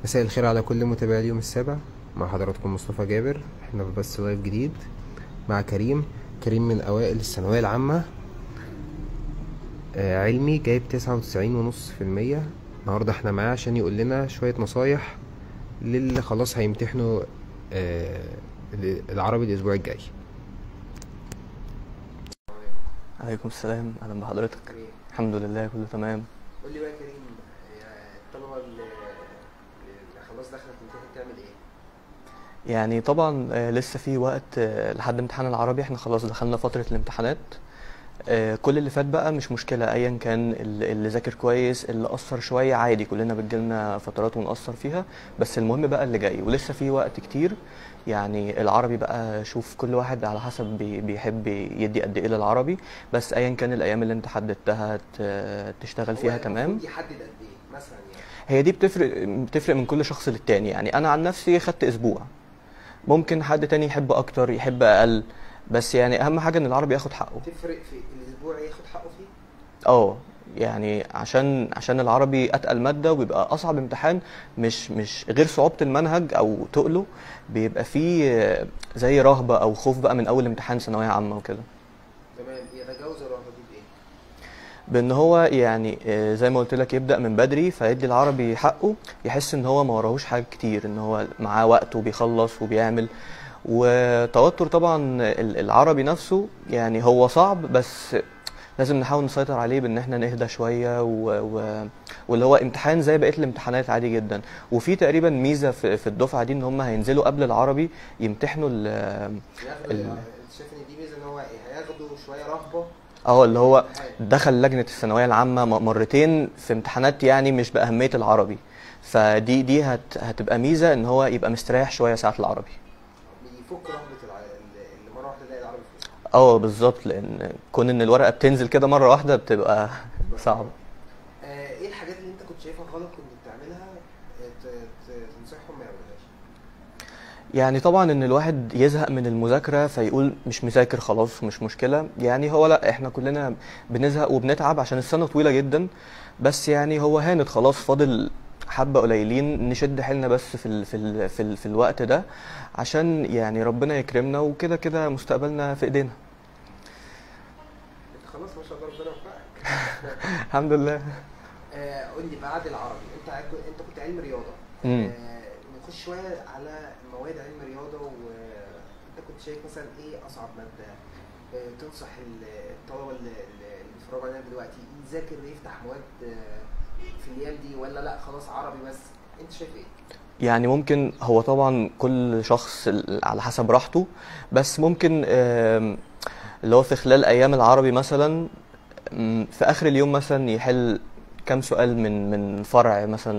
مساء الخير على كل متابعي اليوم السابع. مع حضراتكم مصطفى جابر. احنا في بث لايف جديد مع كريم من اوائل الثانوية العامة. علمي جايب 99.5%. النهاردة احنا معاه عشان يقول لنا شوية نصايح للي خلاص هيمتحنوا آه، العربي الاسبوع الجاي. عليكم السلام، اهلا بحضرتك. كريم، الحمد لله كله تمام. قول لي بقى يا كريم، الطلبة اللي خلاص داخلة تمتحن تعمل ايه؟ يعني طبعا لسه في وقت لحد امتحان العربي، احنا خلاص دخلنا فترة الامتحانات. كل اللي فات بقى مش مشكلة، ايا كان اللي ذاكر كويس اللي قصر شوية عادي، كلنا بتجيلنا فترات ونقصر فيها. بس المهم بقى اللي جاي ولسه في وقت كتير. يعني العربي بقى شوف كل واحد على حسب بيحب يدي قد ايه للعربي. بس ايا كان الايام اللي انت حددتها تشتغل هو فيها تمام. المفروض يحدد قد ايه مثلا يعني؟ هي دي بتفرق من كل شخص للتاني. يعني انا عن نفسي خدت اسبوع، ممكن حد تاني يحب اكتر يحب اقل. بس يعني اهم حاجه ان العربي ياخد حقه. تفرق في الاسبوع ياخد حقه فيه؟ اه، يعني عشان العربي اتقل ماده وبيبقى اصعب امتحان. مش غير صعوبه المنهج او تقله، بيبقى فيه زي رهبه او خوف بقى من اول امتحان ثانويه عامه وكده. تمام. يتجاوز الرهبة دي بإيه؟ بان هو يعني زي ما قلت لك يبدا من بدري فيدي العربي حقه، يحس ان هو ما وراهوش حاجات كتير، ان هو معاه وقت وبيخلص وبيعمل. وتوتر طبعا العربي نفسه يعني هو صعب، بس لازم نحاول نسيطر عليه بان احنا نهدى شويه واللي هو امتحان زي بقيه الامتحانات عادي جدا. وفي تقريبا ميزه في الدفعه دي ان هم هينزلوا قبل العربي يمتحنوا ياخدوا ال انت شايف ان دي ميزة ان هو ايه؟ هياخدوا شوية رهبة اه اللي في هو الامتحان. دخل لجنة الثانوية العامة مرتين في امتحانات يعني مش بأهمية العربي. فدي هتبقى ميزة ان هو يبقى مستريح شوية ساعة العربي. بيفك رهبة اللي مرة واحدة تلاقي العربي فيه. اه بالظبط، لان كون ان الورقة بتنزل كده مرة واحدة بتبقى بتبقى صعبة. صعبة. ايه الحاجات اللي انت كنت شايفها غلط كنت بتعملها تنصحهم ما يعملوهاش؟ يعني طبعا ان الواحد يزهق من المذاكرة فيقول مش مذاكر خلاص مش مشكلة. يعني هو لا، احنا كلنا بنزهق وبنتعب عشان السنة طويلة جدا. بس يعني هو هانت خلاص، فاضل حبة قليلين نشد حيلنا بس في الوقت ده، عشان يعني ربنا يكرمنا وكده كده مستقبلنا في ايدينا. انت خلاص ما شاء الله ربنا يوفقك. الحمد لله. قول لي بعد العربي، انت كنت علم رياضة. امم نخش شوية على مواد علم رياضة، وانت كنت شايف مثلا ايه اصعب مادة؟ تنصح الطلبة اللي بيتفرجوا علينا دلوقتي يذاكر يفتح مواد في الايام دي، ولا لا خلاص عربي بس؟ انت شايف ايه؟ يعني ممكن هو طبعا كل شخص على حسب راحته. بس ممكن اللي هو في خلال ايام العربي مثلا، في اخر اليوم مثلا يحل كام سؤال من فرع مثلا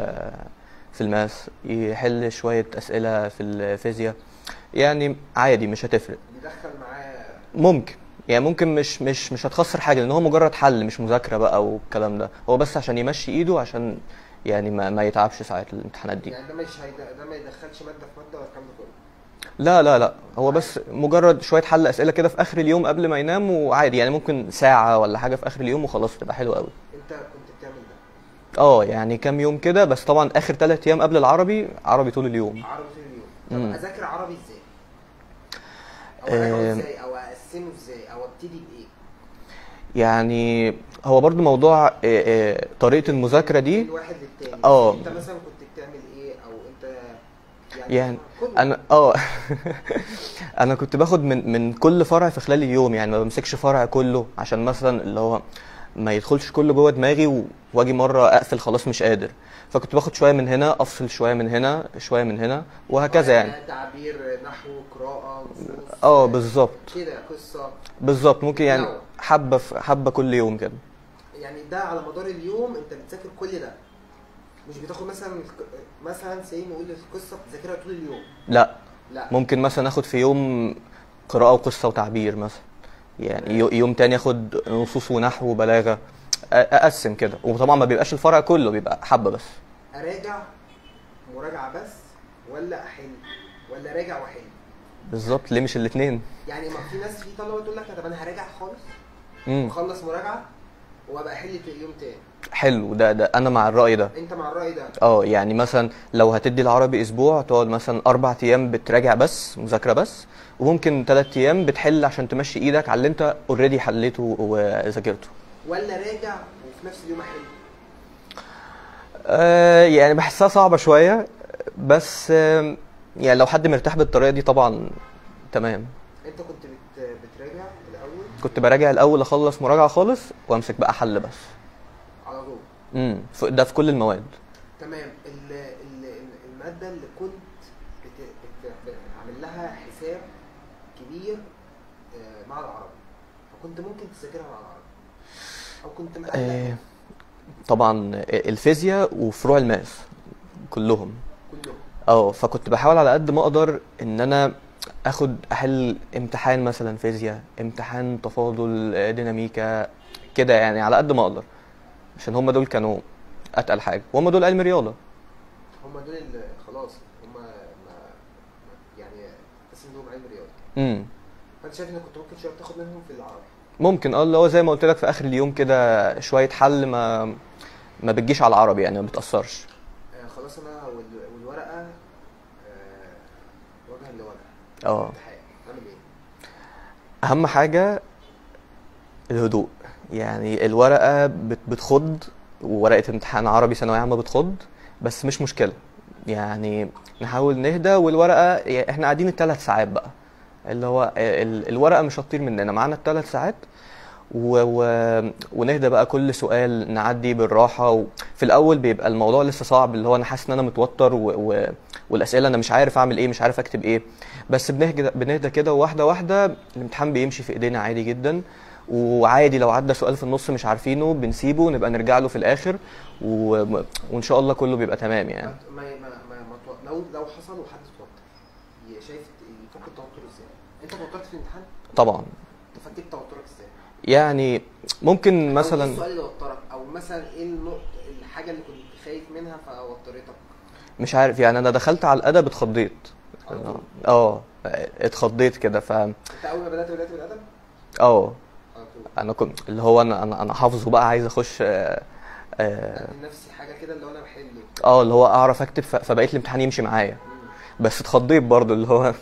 في الماس، يحل شوية اسئلة في الفيزياء. يعني عادي مش هتفرق. بيدخل معاه. ممكن يعني ممكن مش هتخسر حاجة، لان هو مجرد حل مش مذاكرة بقى والكلام ده، هو بس عشان يمشي ايده، عشان يعني ما يتعبش ساعة الامتحانات دي. يعني ده ما يدخلش مادة في مادة ولا الكلام ده كله؟ لا لا لا، هو عادي. بس مجرد شوية حل اسئلة كده في اخر اليوم قبل ما ينام، وعادي يعني ممكن ساعة ولا حاجة في اخر اليوم وخلاص تبقى حلوة قوي. انت كنت بتعمل ده؟ يعني كام يوم كده، بس طبعا اخر 3 ايام قبل العربي عربي طول اليوم. عربي طول اليوم. طب امم اذاكر عربي ازاي؟ او اراجعه آم، ازاي، او اقسمه ازاي، او ابتدي بايه؟ يعني هو برضو موضوع طريقة المذاكرة دي. من واحد للتاني. اه انت مثلا كنت بتعمل ايه، او انت يعني يعني كله؟ انا انا كنت باخد من كل فرع في خلال اليوم، يعني ما بمسكش فرع كله، عشان مثلا اللي هو ما يدخلش كله جوه دماغي واجي مره اقفل خلاص مش قادر. فكنت باخد شويه من هنا، افصل شويه من هنا، شويه من هنا، وهكذا يعني. يعني تعبير، نحو، قراءة، نصوص، بالظبط. كده قصة. بالظبط، ممكن يعني بتنوع. حبه في حبه كل يوم كده. يعني ده على مدار اليوم انت بتذاكر كل ده؟ مش بتاخد مثلا سي نقول القصة بتذاكرها طول اليوم؟ لا، لا. ممكن مثلا اخد في يوم قراءه وقصه وتعبير مثلا. يعني تمام. يوم تاني اخد نصوص ونحو وبلاغه. اقسم كده، وطبعا ما بيبقاش الفرع كله، بيبقى حبه بس. اراجع مراجعة بس، ولا احل، ولا راجع واحل؟ بالظبط، ليه مش الاتنين؟ يعني ما في طلبة تقول لك طب انا هراجع خالص امم واخلص مراجعة وابقى احل في يوم تاني. حلو، ده انا مع الرأي ده. انت مع الرأي ده؟ يعني مثلا لو هتدي العربي اسبوع، تقعد مثلا 4 ايام بتراجع بس مذاكرة بس، وممكن 3 ايام بتحل عشان تمشي ايدك على اللي انت اوريدي حليته وذاكرته. ولا راجع وفي نفس اليوم احل؟ يعني بحسها صعبة شوية، بس يعني لو حد مرتاح بالطريقة دي طبعا تمام. انت كنت بتراجع الاول؟ كنت براجع الاول، اخلص مراجعة خالص وامسك بقى حل بس على طول؟ ده في كل المواد. تمام. المادة اللي كنت عامل لها حساب كبير مع العربي، فكنت ممكن تذاكرها مع العربي او كنت مقلق؟ طبعا الفيزياء وفروع الماس كلهم. فكنت بحاول على قد ما اقدر ان انا احل امتحان مثلا فيزياء، امتحان تفاضل، ديناميكا كده، يعني على قد ما اقدر، عشان هم دول كانوا اتقل حاجه، وهم دول علم رياضه. هم دول اللي خلاص هم يعني بس انهم علم رياضه. فانت شايف انك كنت ممكن شويه تاخد منهم في العربي؟ ممكن، اللي هو زي ما قلت لك في اخر اليوم كده شويه حل، ما بتجيش على العربي يعني، ما بتاثرش. خلاص انا والورقه وجها لوجه. اعمل ايه؟ اهم حاجه الهدوء. يعني الورقه بتخض، وورقه امتحان عربي ثانويه عامه بتخض، بس مش مشكله، يعني نحاول نهدى. والورقه يعني احنا قاعدين ال3 ساعات بقى، اللي هو الورقه مش هتطير مننا، معانا ال3 ساعات ونهدى بقى، كل سؤال نعدي بالراحه. في الاول بيبقى الموضوع لسه صعب، اللي هو انا حاسس ان انا متوتر والاسئله انا مش عارف اعمل ايه، مش عارف اكتب ايه، بس بنهدى كده واحده واحده. الامتحان بيمشي في ايدينا عادي جدا، وعادي لو عدى سؤال في النص مش عارفينه بنسيبه ونبقى نرجع له في الاخر، وان شاء الله كله بيبقى تمام يعني. لو حصل وحد اتوتر، شايف يفك التوتر ازاي؟ انت توترت في الامتحان؟ طبعا. فكيت توترك ازاي؟ يعني ممكن مثلا ايه السؤال اللي وترك، او مثلا ايه الحاجه اللي كنت خايف منها فوترتك؟ مش عارف، يعني انا دخلت على الادب اتخضيت. اتخضيت كده. انت اول ما بدات بالادب؟ انا كنت اللي هو انا حافظه بقى، عايز اخش نفسي حاجه كده اللي هو انا بحل، اللي هو اعرف اكتب، فبقيت الامتحان يمشي معايا. بس اتخضيت برضو، اللي هو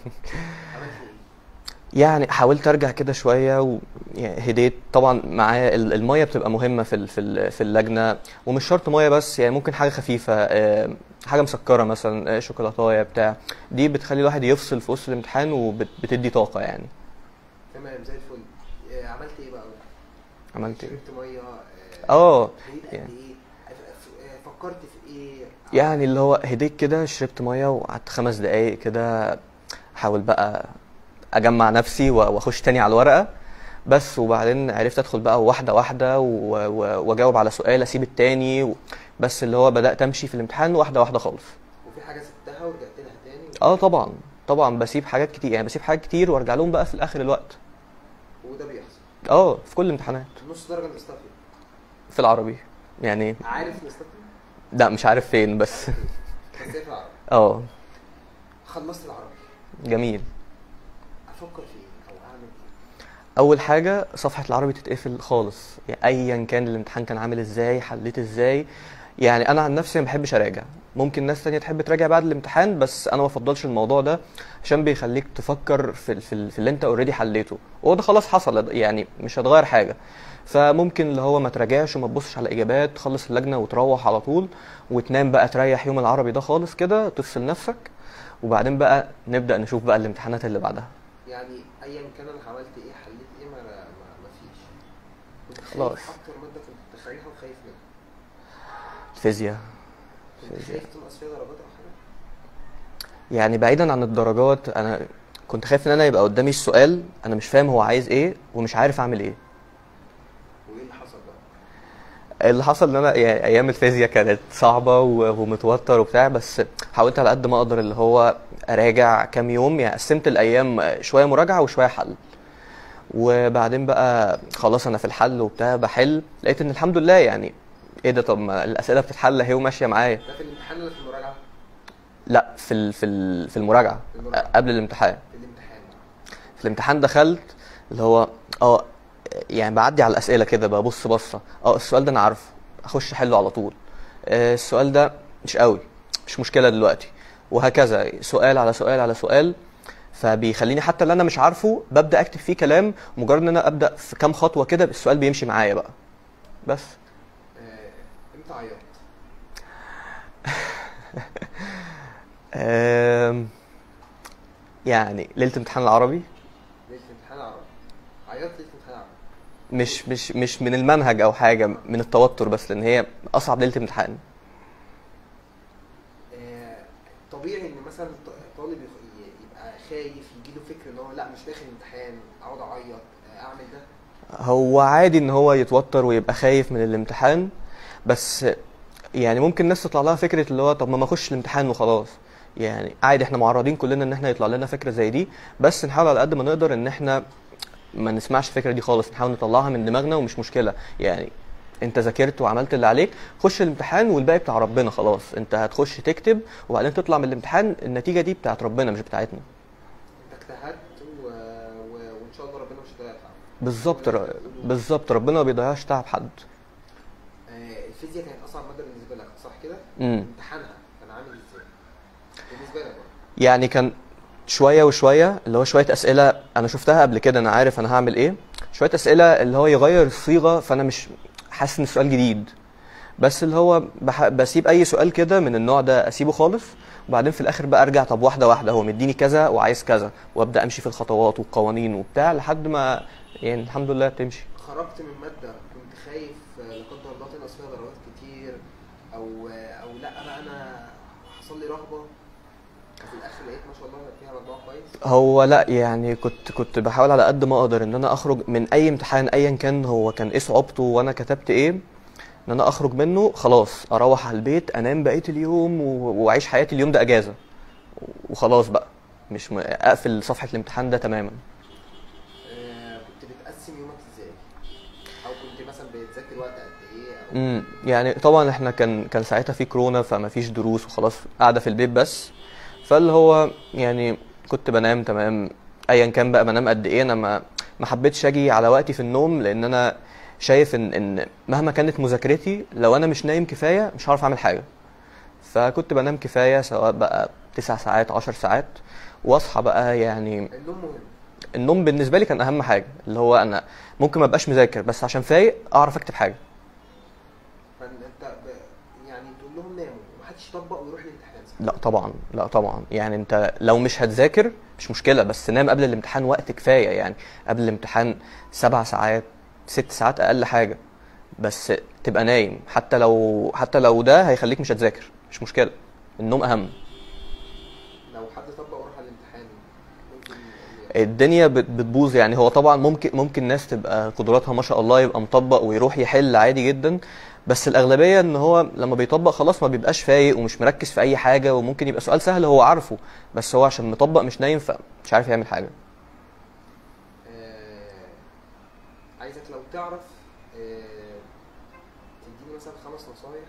يعني حاولت ارجع كده شويه وهديت. طبعا معايا الميه بتبقى مهمه في اللجنه، ومش شرط ميه بس، يعني ممكن حاجه خفيفه، حاجه مسكره مثلا، شوكولاتايه بتاع، دي بتخلي الواحد يفصل في وسط الامتحان وبتدي طاقه يعني. تمام زي الفل. عملت ايه بقى؟ عملت ايه؟ شربت ميه؟ يعني فكرت في ايه؟ يعني اللي هو هديت كده، شربت ميه وقعدت 5 دقايق كده، احاول بقى اجمع نفسي واخش تاني على الورقه بس. وبعدين عرفت ادخل بقى واحده واحده واجاوب على سؤال، اسيب التاني بس، اللي هو بدات امشي في الامتحان واحده واحده خالص. وفي حاجه سبتها ورجعت لها تاني؟ طبعا بسيب حاجات كتير، يعني بسيب حاجات كتير وارجع لهم بقى في اخر الوقت. وده بيحصل في كل الامتحانات. نص درجه نقصتها فين؟ في العربي يعني. عارف نقصتها فين؟ لا مش عارف فين، بس في العربي. خلصت العربي، جميل. افكر في ايه او اعمل ايه؟ اول حاجه صفحه العربي تتقفل خالص، يعني ايا كان الامتحان كان عامل ازاي، حليت ازاي. يعني انا عن نفسي ما بحبش اراجع، ممكن ناس تانية تحب تراجع بعد الامتحان، بس انا ما بفضلش الموضوع ده، عشان بيخليك تفكر في اللي انت اوريدي حليته، وهو ده خلاص حصل يعني، مش هتغير حاجه. فممكن اللي هو ما تراجعش وما تبصش على الاجابات، تخلص اللجنه وتروح على طول وتنام بقى، تريح يوم العربي ده خالص كده، تفصل نفسك، وبعدين بقى نبدا نشوف بقى الامتحانات اللي بعدها. يعني ايا كان انا عملت ايه، حليت ايه، ما فيش. خلاص. اكتر ماده كنت خايفها وخايف منها الفيزياء. كنت خايف تنقص فيها درجات او حاجه؟ يعني بعيدا عن الدرجات، انا كنت خايف ان انا يبقى قدامي السؤال انا مش فاهم هو عايز ايه ومش عارف اعمل ايه. وايه اللي حصل بقى؟ اللي حصل ان انا يعني ايام الفيزياء كانت صعبه ومتوتر وبتاع، بس حاولت على قد ما اقدر اللي هو اراجع كام يوم، يعني قسمت الايام شويه مراجعه وشويه حل. وبعدين بقى خلاص انا في الحل وبتاع بحل، لقيت ان الحمد لله يعني ايه ده، طب ما الاسئله بتتحل اهي وماشيه معايا. ده في الامتحان ولا في المراجعه؟ لا في المراجعه قبل الامتحان. في الامتحان دخلت اللي هو يعني بعدي على الاسئله كده، ببص بصه، السؤال ده انا عارفه، اخش احله على طول. السؤال ده مش قوي، مش مشكله دلوقتي، وهكذا سؤال على سؤال على سؤال. فبيخليني حتى اللي انا مش عارفه ببدا اكتب فيه كلام، مجرد ان انا ابدا في كام خطوه كده السؤال بيمشي معايا بقى بس. امتى عيطت؟ يعني ليله امتحان العربي. ليله امتحان العربي عيطت؟ ليله امتحان العربي مش من المنهج او حاجه، من التوتر بس، لان هي اصعب ليله امتحان. طبيعي ان مثلا طالب يبقى خايف، يجيله فكر ان هو لا مش داخل امتحان اقعد اعيط اعمل ده. هو عادي ان هو يتوتر ويبقى خايف من الامتحان، بس يعني ممكن الناس تطلع لها فكره اللي هو طب ما اخش الامتحان وخلاص. يعني عادي، احنا معرضين كلنا ان احنا يطلع لنا فكره زي دي، بس نحاول على قد ما نقدر ان احنا ما نسمعش الفكره دي خالص، نحاول نطلعها من دماغنا ومش مشكله. يعني انت ذاكرت وعملت اللي عليك، خش الامتحان والباقي بتاع ربنا خلاص. انت هتخش تكتب وبعدين تطلع من الامتحان، النتيجه دي بتاعت ربنا مش بتاعتنا. انت اجتهدت وان شاء الله ربنا مش هيضيع تعب. بالظبط ربنا ما بيضيعش تعب حد. الفيزياء كانت اصعب ماده بالنسبه لك صح كده؟ امتحانها كان عامل ازاي بالنسبه لك؟ يعني كان شويه وشويه، اللي هو شويه اسئله انا شفتها قبل كده، انا عارف انا هعمل ايه. شويه اسئله اللي هو يغير الصيغه، فانا مش حاسس ان السؤال جديد، بس اللي هو بسيب اي سؤال كده من النوع ده اسيبه خالص، وبعدين في الاخر بقى ارجع طب واحده واحده، هو مديني كذا وعايز كذا، وابدا امشي في الخطوات والقوانين وبتاع لحد ما يعني الحمد لله تمشي. خرجت من ماده كنت خايف لا قدر الله تنقص فيها درجات كتير او لا بقى انا حصل لي رهبه وفي الاخر لقيت ما شاء الله فيها مجموع كويس؟ هو لا يعني كنت بحاول على قد ما اقدر ان انا اخرج من اي امتحان ايا كان هو كان ايه صعوبته وانا كتبت ايه، ان انا اخرج منه خلاص، اروح على البيت انام بقيه اليوم واعيش حياتي اليوم ده اجازه وخلاص بقى، مش اقفل صفحه الامتحان ده تماما. كنت بتقسم يومك ازاي؟ او كنت مثلا بتذاكر وقت قد ايه؟ يعني طبعا احنا كان ساعتها في كورونا، فما فيش دروس وخلاص قاعده في البيت بس، فاللي هو يعني كنت بنام تمام ايا كان بقى بنام قد ايه. انا ما حبيتش اجي على وقتي في النوم، لان انا شايف ان مهما كانت مذاكرتي لو انا مش نايم كفايه مش هعرف اعمل حاجه. فكنت بنام كفايه، سواء بقى 9 ساعات 10 ساعات، واصحى بقى. يعني النوم مهم. النوم بالنسبه لي كان اهم حاجه، اللي هو انا ممكن ما ابقاش مذاكر بس عشان فايق اعرف اكتب حاجه. فانت يعني تقول لهم ناموا ومحدش يطبق ويروح الامتحان صح؟ لا طبعا يعني انت لو مش هتذاكر مش مشكله، بس نام قبل الامتحان وقت كفايه. يعني قبل الامتحان 7 ساعات 6 ساعات اقل حاجه، بس تبقى نايم. حتى لو ده هيخليك مش هتذاكر مش مشكله، النوم اهم. لو حد طبق وراح الامتحان ممكن الدنيا بتبوظ. يعني هو طبعا ممكن ناس تبقى قدراتها ما شاء الله يبقى مطبق ويروح يحل عادي جدا، بس الاغلبيه ان هو لما بيطبق خلاص ما بيبقاش فايق ومش مركز في اي حاجه، وممكن يبقى سؤال سهل هو عارفه بس هو عشان مطبق مش نايم فمش عارف يعمل حاجه. عايزك لو تعرف تديني مثلا 5 نصايح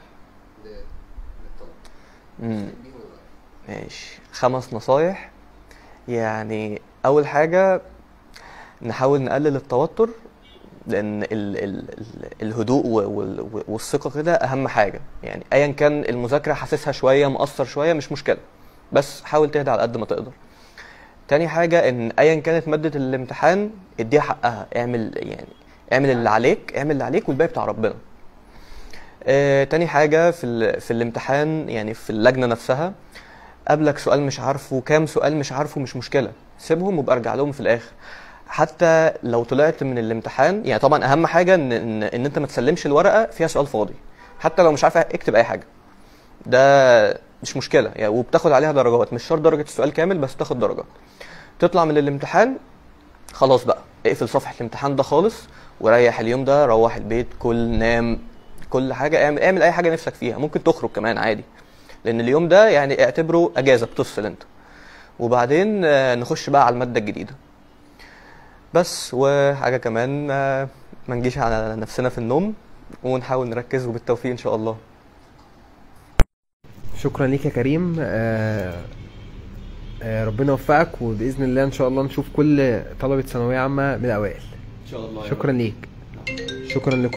للطلبه. ماشي، 5 نصايح. يعني اول حاجه نحاول نقلل التوتر، لان الهدوء والثقه كده اهم حاجه. يعني ايا كان المذاكره حاسسها شويه مقصر شويه مش مشكله، بس حاول تهدى على قد ما تقدر. تاني حاجه ان ايا كانت ماده الامتحان اديها حقها، اعمل اللي عليك والباقي بتاع ربنا. تاني حاجه في الامتحان، يعني في اللجنه نفسها، قابلك سؤال مش عارفه كام سؤال مش عارفه مش مشكله، سيبهم وابقى ارجع لهم في الاخر. حتى لو طلعت من الامتحان، يعني طبعا اهم حاجه ان انت ما تسلمش الورقه فيها سؤال فاضي، حتى لو مش عارف اكتب اي حاجه، ده مش مشكله يعني، وبتاخد عليها درجات، مش شرط درجه السؤال كامل بس تاخد درجات. تطلع من الامتحان خلاص بقى، اقفل صفحه الامتحان ده خالص وريح اليوم ده، روح البيت، كل، نام، كل حاجه، اعمل اي حاجه نفسك فيها، ممكن تخرج كمان عادي، لان اليوم ده يعني اعتبره اجازه بتفصل انت. وبعدين نخش بقى على الماده الجديده بس. وحاجه كمان ما نجيش على نفسنا في النوم، ونحاول نركز، وبالتوفيق ان شاء الله. شكرا ليك يا كريم. ربنا يوفقك، وباذن الله ان شاء الله نشوف كل طلبه ثانويه عامه من الاوائل ان شاء الله. شكرا ليك. شكرا لكم.